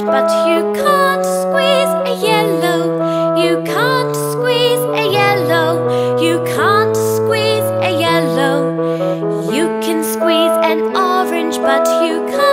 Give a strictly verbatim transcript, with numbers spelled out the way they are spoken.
orange, but you can't squeeze a yellow. You can't squeeze a yellow. You can't squeeze a yellow. You can squeeze an orange, but you can't